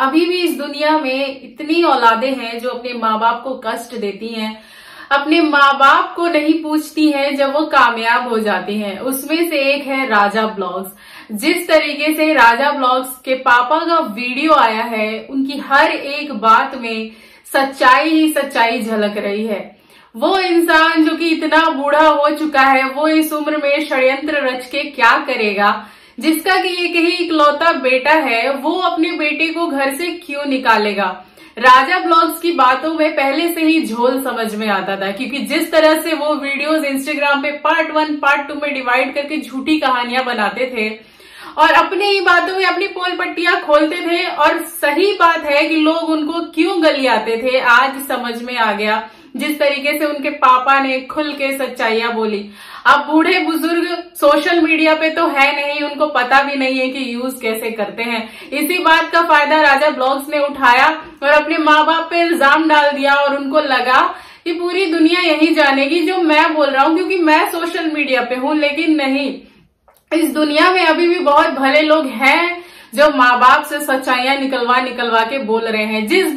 अभी भी इस दुनिया में इतनी औलादें हैं जो अपने माँ बाप को कष्ट देती हैं, अपने माँ बाप को नहीं पूछती हैं जब वो कामयाब हो जाती हैं। उसमें से एक है राजा ब्लॉग्स। जिस तरीके से राजा ब्लॉग्स के पापा का वीडियो आया है, उनकी हर एक बात में सच्चाई ही सच्चाई झलक रही है। वो इंसान जो कि इतना बूढ़ा हो चुका है, वो इस उम्र में षड्यंत्र रच के क्या करेगा, जिसका कि एक ही इकलौता बेटा है, वो अपने बेटे को घर से क्यों निकालेगा। राजा ब्लॉग्स की बातों में पहले से ही झोल समझ में आता था, क्योंकि जिस तरह से वो वीडियोस इंस्टाग्राम पे पार्ट 1 पार्ट 2 में डिवाइड करके झूठी कहानियां बनाते थे और अपने ही बातों में अपनी पोल पट्टियां खोलते थे। और सही बात है कि लोग उनको क्यों गलियाते थे, आज समझ में आ गया। जिस तरीके से उनके पापा ने खुल के सच्चाइयां बोली। अब बूढ़े बुजुर्ग सोशल मीडिया पे तो है नहीं, उनको पता भी नहीं है कि यूज कैसे करते हैं। इसी बात का फायदा राजा ब्लॉग्स ने उठाया और अपने माँ बाप पे इल्जाम डाल दिया और उनको लगा कि पूरी दुनिया यही जानेगी जो मैं बोल रहा हूँ, क्योंकि मैं सोशल मीडिया पे हूँ। लेकिन नहीं, इस दुनिया में अभी भी बहुत भले लोग हैं जो माँ बाप से सच्चाइयां निकलवा के बोल रहे हैं। जिस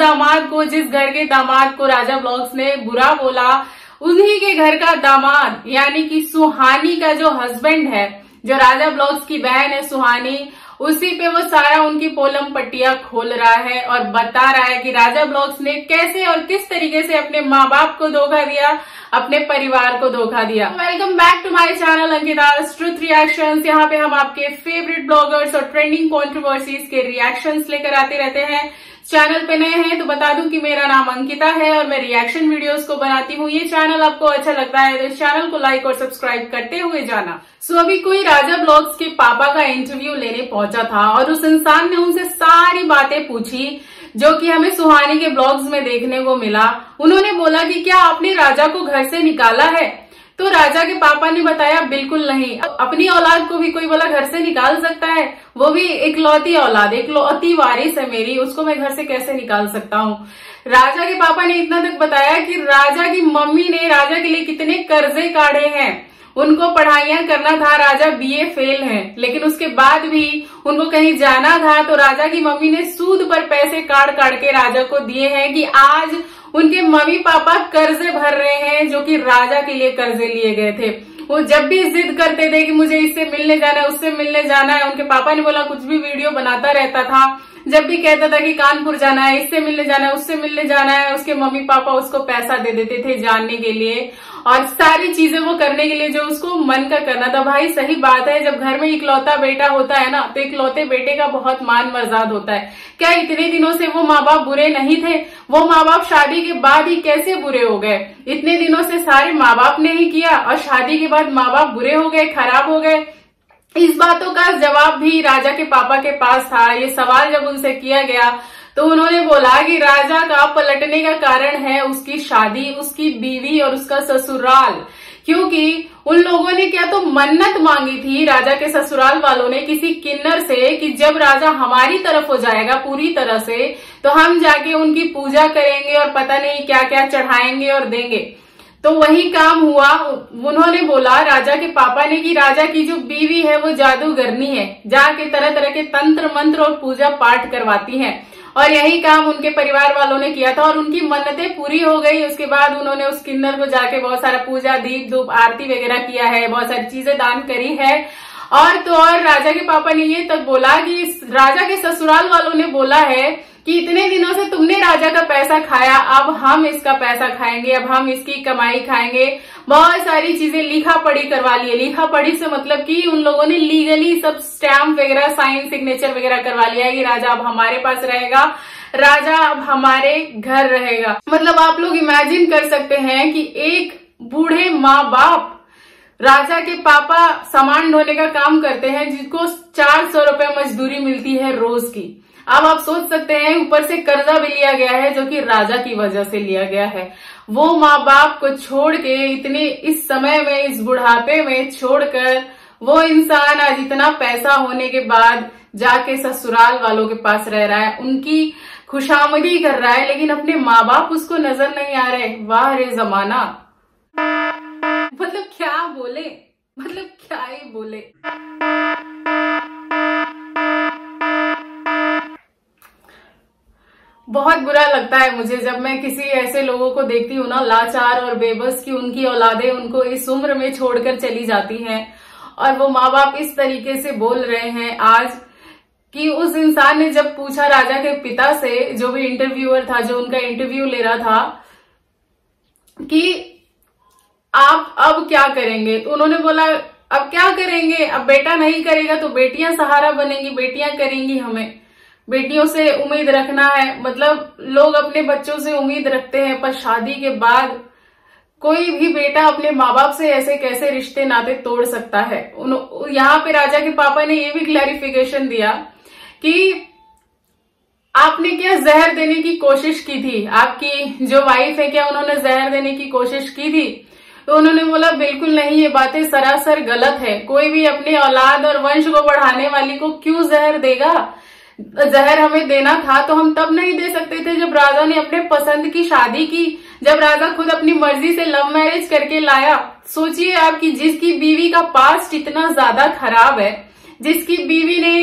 घर के दामाद को राजा ब्लॉग्स ने बुरा बोला, उन्हीं के घर का दामाद यानी कि सुहानी का जो हस्बैंड है, जो राजा ब्लॉग्स की बहन है सुहानी, उसी पे वो सारा उनकी पोलम पट्टियां खोल रहा है और बता रहा है कि राजा ब्लॉग्स ने कैसे और किस तरीके से अपने माँ बाप को धोखा दिया, अपने परिवार को धोखा दिया। Welcome back to my channel Ankita's truth reactions. यहाँ पे हम आपके फेवरेट ब्लॉगर्स और ट्रेंडिंग कंट्रोवर्सीज के रिएक्शंस लेकर आते रहते हैं। चैनल पे नए हैं तो बता दूं कि मेरा नाम अंकिता है और मैं रिएक्शन वीडियोस को बनाती हूँ। ये चैनल आपको अच्छा लगता है तो इस चैनल को लाइक और सब्सक्राइब करते हुए जाना। सो अभी कोई राजा ब्लॉग्स के पापा का इंटरव्यू लेने पहुंचा था और उस इंसान ने उनसे सारी बातें पूछी जो कि हमें सुहानी के ब्लॉग्स में देखने को मिला। उन्होंने बोला कि क्या आपने राजा को घर से निकाला है? तो राजा के पापा ने बताया बिल्कुल नहीं। अपनी औलाद को भी कोई बोला घर से निकाल सकता है? वो भी इकलौती औलाद, इकलौती वारिस है मेरी, उसको मैं घर से कैसे निकाल सकता हूँ। राजा के पापा ने इतना तक बताया कि राजा की मम्मी ने राजा के लिए कितने कर्जे काढ़े हैं, उनको पढ़ाइयां करना था, राजा बीए फेल हैं, लेकिन उसके बाद भी उनको कहीं जाना था तो राजा की मम्मी ने सूद पर पैसे काट के राजा को दिए हैं कि आज उनके मम्मी पापा कर्जे भर रहे हैं जो कि राजा के लिए कर्जे लिए गए थे। वो जब भी जिद करते थे कि मुझे इससे मिलने जाना है, उससे मिलने जाना है, उनके पापा ने बोला कुछ भी वीडियो बनाता रहता था। जब भी कहता था कि कानपुर जाना है, इससे मिलने जाना है, उससे मिलने जाना है, उसके मम्मी पापा उसको पैसा दे देते थे जानने के लिए और सारी चीजें वो करने के लिए जो उसको मन का करना था। भाई सही बात है, जब घर में इकलौता बेटा होता है ना तो इकलौते बेटे का बहुत मान मर्यादा होता है। क्या इतने दिनों से वो माँ बाप बुरे नहीं थे? वो माँ बाप शादी के बाद ही कैसे बुरे हो गए? इतने दिनों से सारे माँ बाप ने ही किया और शादी के बाद माँ बाप बुरे हो गए, खराब हो गए। इस बातों का जवाब भी राजा के पापा के पास था। ये सवाल जब उनसे किया गया तो उन्होंने बोला कि राजा का पलटने का कारण है उसकी शादी, उसकी बीवी और उसका ससुराल। क्योंकि उन लोगों ने क्या तो मन्नत मांगी थी, राजा के ससुराल वालों ने किसी किन्नर से, कि जब राजा हमारी तरफ हो जाएगा पूरी तरह से तो हम जाके उनकी पूजा करेंगे और पता नहीं क्या क्या चढ़ाएंगे और देंगे। तो वही काम हुआ। उन्होंने बोला राजा के पापा ने कि राजा की जो बीवी है वो जादूगरनी है, जाके तरह तरह के तंत्र मंत्र और पूजा पाठ करवाती है और यही काम उनके परिवार वालों ने किया था और उनकी मन्नतें पूरी हो गई। उसके बाद उन्होंने उस किन्नर को जाके बहुत सारा पूजा, दीप धूप आरती वगैरह किया है, बहुत सारी चीजें दान करी है। और तो और राजा के पापा ने ये तक बोला कि राजा के ससुराल वालों ने बोला है कि इतने दिनों से तुमने राजा का पैसा खाया, अब हम इसका पैसा खाएंगे, अब हम इसकी कमाई खाएंगे। बहुत सारी चीजें लिखा पढ़ी करवा ली है। लिखा पढ़ी से मतलब कि उन लोगों ने लीगली सब स्टैम्प वगैरह, साइन, सिग्नेचर वगैरह करवा लिया है कि राजा अब हमारे पास रहेगा, राजा अब हमारे घर रहेगा। मतलब आप लोग इमेजिन कर सकते हैं कि एक बूढ़े माँ बाप, राजा के पापा सामान ढोने का काम करते हैं जिसको 400 रुपए मजदूरी मिलती है रोज की। अब आप सोच सकते हैं ऊपर से कर्जा भी लिया गया है जो कि राजा की वजह से लिया गया है। वो माँ बाप को छोड़ के इतने इस समय में, इस बुढ़ापे में छोड़कर वो इंसान आज इतना पैसा होने के बाद जाके ससुराल वालों के पास रह रहा है, उनकी खुशामदी कर रहा है, लेकिन अपने माँ बाप उसको नजर नहीं आ रहे। वाह रे जमाना, मतलब क्या बोले, मतलब क्या ही बोले। बहुत बुरा लगता है मुझे जब मैं किसी ऐसे लोगों को देखती हूँ ना, लाचार और बेबस, की उनकी औलादें उनको इस उम्र में छोड़कर चली जाती हैं और वो माँ बाप इस तरीके से बोल रहे हैं आज कि उस इंसान ने जब पूछा राजा के पिता से, जो भी इंटरव्यूअर था, जो उनका इंटरव्यू ले रहा था, कि आप अब क्या करेंगे, तो उन्होंने बोला अब क्या करेंगे, अब बेटा नहीं करेगा तो बेटियां सहारा बनेंगी, बेटियां करेंगी, हमें बेटियों से उम्मीद रखना है। मतलब लोग अपने बच्चों से उम्मीद रखते हैं, पर शादी के बाद कोई भी बेटा अपने माँ बाप से ऐसे कैसे रिश्ते नाते तोड़ सकता है। यहाँ पे राजा के पापा ने ये भी क्लैरिफिकेशन दिया कि आपने क्या जहर देने की कोशिश की थी, आपकी जो वाइफ है क्या उन्होंने जहर देने की कोशिश की थी? तो उन्होंने बोला बिल्कुल नहीं, ये बातें सरासर गलत है, कोई भी अपने औलाद और वंश को बढ़ाने वाली को क्यों जहर देगा। जहर हमें देना था तो हम तब नहीं दे सकते थे जब राजा ने अपने पसंद की शादी की, जब राजा खुद अपनी मर्जी से लव मैरिज करके लाया। सोचिए आपकी जिसकी बीवी का पास्ट इतना ज्यादा खराब है, जिसकी बीवी ने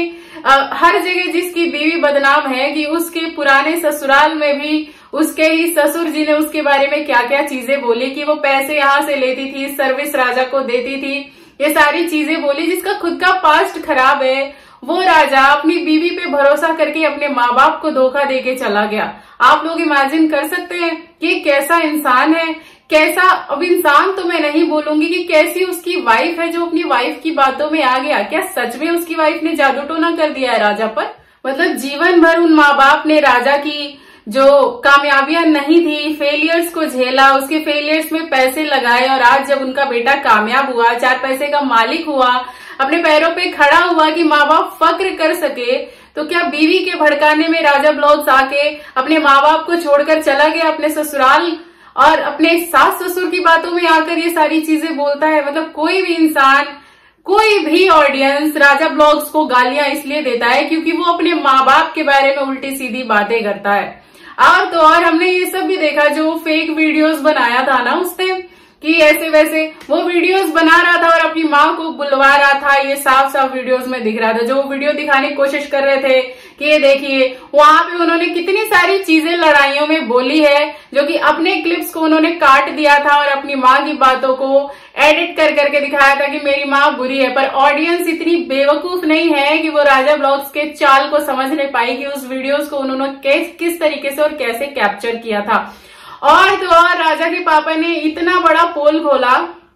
हर जगह जिसकी बीवी बदनाम है कि उसके पुराने ससुराल में भी उसके ही ससुर जी ने उसके बारे में क्या क्या चीजें बोली, कि वो पैसे यहाँ से लेती थी, सर्विस राजा को देती थी, ये सारी चीजें बोली, जिसका खुद का पास्ट खराब है। वो राजा अपनी बीवी पे भरोसा करके अपने माँ बाप को धोखा देके चला गया। आप लोग इमेजिन कर सकते हैं कि कैसा इंसान है, कैसा, अब इंसान तो मैं नहीं बोलूंगी, कि कैसी उसकी वाइफ है जो अपनी वाइफ की बातों में आ गया। क्या सच में उसकी वाइफ ने जादू टोना कर दिया है राजा पर? मतलब जीवन भर उन माँ बाप ने राजा की जो कामयाबियां नहीं थी, फेलियर्स को झेला, उसके फेलियर्स में पैसे लगाए, और आज जब उनका बेटा कामयाब हुआ, 4 पैसे का मालिक हुआ, अपने पैरों पे खड़ा हुआ कि माँ बाप फक्र कर सके, तो क्या बीवी के भड़काने में राजा ब्लॉग्स आके अपने माँ बाप को छोड़कर चला गया अपने ससुराल और अपने सास ससुर की बातों में आकर ये सारी चीजें बोलता है? मतलब कोई भी इंसान, कोई भी ऑडियंस राजा ब्लॉग्स को गालियां इसलिए देता है क्योंकि वो अपने माँ बाप के बारे में उल्टी सीधी बातें करता है। और तो और हमने ये सब भी देखा, जो फेक वीडियोस बनाया था ना उसने, कि ऐसे वैसे वो वीडियोस बना रहा था और अपनी माँ को बुलवा रहा था, ये साफ साफ वीडियोस में दिख रहा था। जो वीडियो दिखाने की कोशिश कर रहे थे कि ये देखिए, वहां पे उन्होंने कितनी सारी चीजें लड़ाइयों में बोली है, जो कि अपने क्लिप्स को उन्होंने काट दिया था और अपनी माँ की बातों को एडिट कर करके दिखाया था कि मेरी माँ बुरी है। पर ऑडियंस इतनी बेवकूफ नहीं है कि वो राजा ब्लॉग्स के चाल को समझ नहीं पाई कि उस वीडियोस को उन्होंने किस तरीके से और कैसे कैप्चर किया था। और तो और राजा के पापा ने इतना बड़ा पोल खोला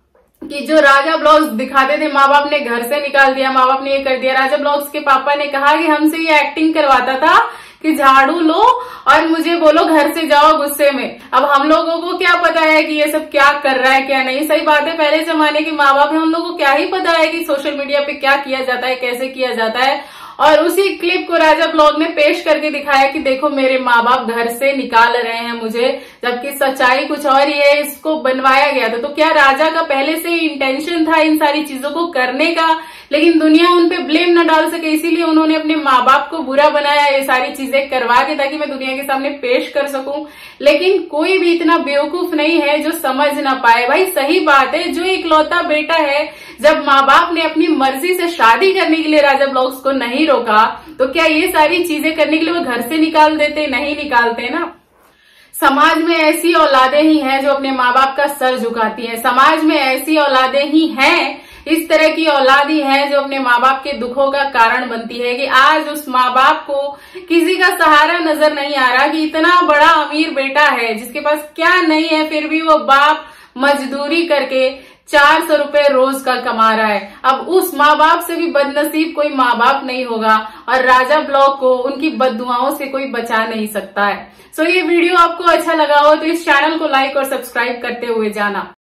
कि जो राजा ब्लॉग्स दिखाते थे माँ बाप ने घर से निकाल दिया, माँ बाप ने ये कर दिया। राजा ब्लॉग्स के पापा ने कहा कि हमसे ये एक्टिंग करवाता था कि झाड़ू लो और मुझे बोलो घर से जाओ गुस्से में। अब हम लोगों को क्या पता है कि ये सब क्या कर रहा है क्या नहीं। सही बात है, पहले जमाने के माँ बाप है, उन लोगों को क्या ही पता है कि सोशल मीडिया पे क्या किया जाता है, कैसे किया जाता है। और उसी क्लिप को राजा ब्लॉग ने पेश करके दिखाया कि देखो मेरे माँ बाप घर से निकाल रहे हैं मुझे, जबकि सच्चाई कुछ और ही है। इसको बनवाया गया था। तो क्या राजा का पहले से ही इंटेंशन था इन सारी चीजों को करने का, लेकिन दुनिया उन पे ब्लेम न डाल सके, इसीलिए उन्होंने अपने माँ बाप को बुरा बनाया, ये सारी चीजें करवा के, ताकि मैं दुनिया के सामने पेश कर सकूं। लेकिन कोई भी इतना बेवकूफ नहीं है जो समझ ना पाए। भाई सही बात है, जो इकलौता बेटा है, जब माँ बाप ने अपनी मर्जी से शादी करने के लिए राजा ब्लॉग्स को नहीं रोका, तो क्या ये सारी चीजें करने के लिए वो घर से निकाल देते? नहीं निकालते ना। समाज में ऐसी औलादें ही हैं जो अपने माँ बाप का सर झुकाती हैं। समाज में ऐसी औलादें ही हैं, इस तरह की औलाद ही है जो अपने माँ बाप के दुखों का कारण बनती है, कि आज उस माँ बाप को किसी का सहारा नजर नहीं आ रहा, कि इतना बड़ा अमीर बेटा है जिसके पास क्या नहीं है, फिर भी वो बाप मजदूरी करके 400 रुपए रोज का कमा रहा है। अब उस माँ बाप से भी बदनसीब कोई माँ बाप नहीं होगा, और राजा ब्लॉग को उनकी बद्दुआओं से कोई बचा नहीं सकता है। सो ये वीडियो आपको अच्छा लगा हो तो इस चैनल को लाइक और सब्सक्राइब करते हुए जाना।